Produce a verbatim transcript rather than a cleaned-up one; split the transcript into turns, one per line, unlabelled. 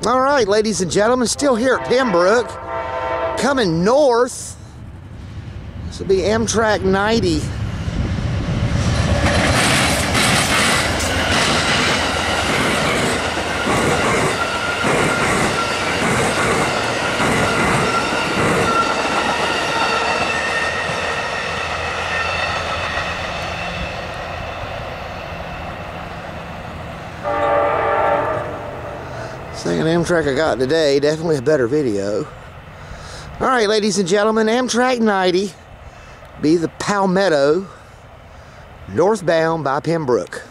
All right, ladies and gentlemen, still here at Pembroke. Coming north. This will be Amtrak ninety. Second Amtrak I got today, definitely a better video. Alright, ladies and gentlemen, Amtrak ninety be the Palmetto, northbound by Pembroke.